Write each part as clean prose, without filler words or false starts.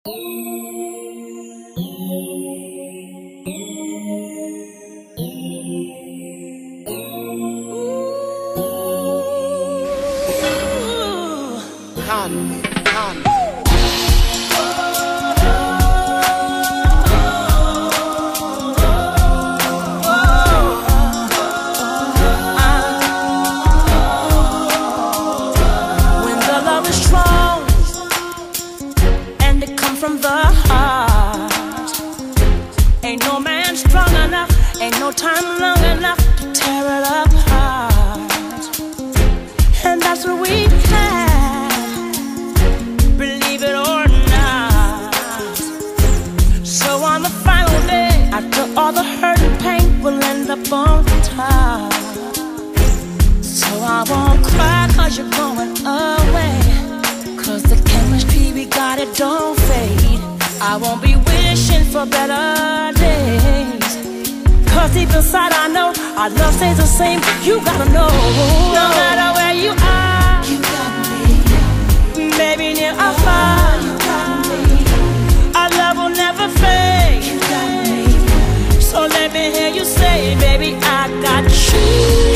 From the heart, ain't no man strong enough, ain't no time long enough to tear it apart. And that's what we have, believe it or not. So on the final day, after all the hurt and pain, we'll end up on top. So I won't cry 'cause you're going away, 'cause the chemistry we got, it don't fade. I won't be wishing for better days, 'cause deep inside I know our love stays the same. You gotta know, no matter where you are, you got me. Maybe near or far, you got me. Our love will never fade, you got me. So let me hear you say, baby, I got you.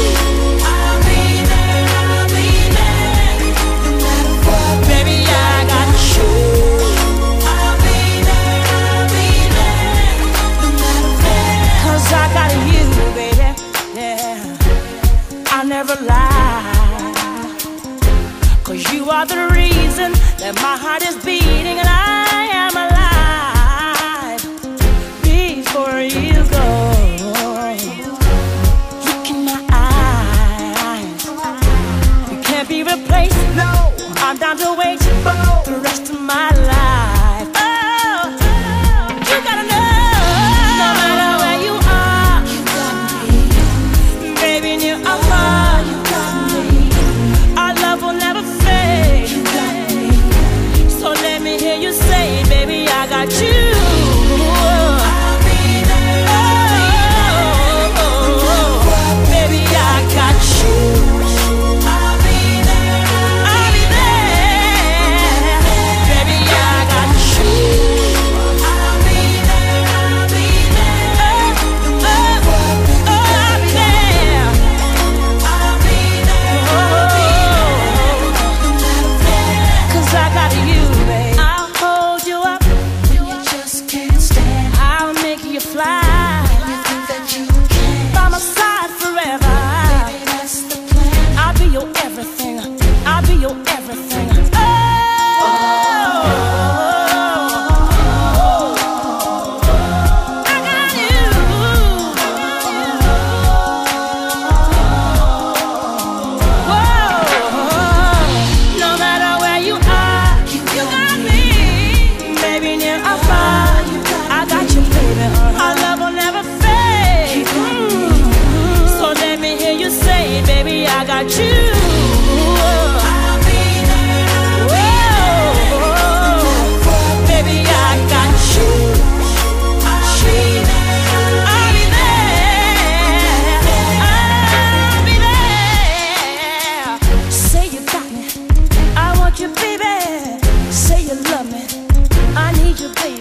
Never lie, 'cause you are the reason that my heart is beating and I am alive. Before you go, look in my eyes, you can't be replaced. No, I'm down to wait the rest of my life. Oh, you gotta know, no matter where you are, you got me. Baby, near or far, I got you. I'll be there, baby, I got you. I'll be there, baby, I got you. I'll be there, I'll be there, I'll be there, 'cause I got you, baby. I'll hold you up, fly. You think that you can? By my side forever. Baby, that's the plan. I'll be your everything. I'll be your everything. Oh, I got you. Whoa, no matter where you are, you got me. Baby, near or far, I got you, baby. Our love will never fade. So let me hear you say, baby, I got you. I'll be there, baby, I got you. I'll be there, I'll be there, I'll be there. Say you got me, I want you, baby. Say you love me, I need you, baby.